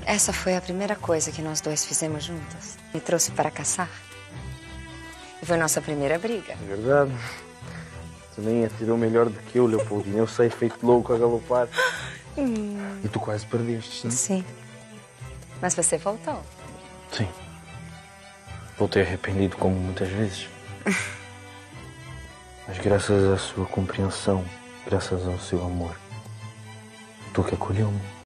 Essa foi a primeira coisa que nós dois fizemos juntos. Me trouxe para caçar. E foi nossa primeira briga. É verdade. Tu nem atirou melhor do que eu, Leopoldina. Eu sei, feito louco a galopar. E tu quase perdeste, sim? Sim. Mas você voltou. Sim. Voltei arrependido, como muitas vezes. Mas graças à sua compreensão, graças ao seu amor, tu que acolheu-me.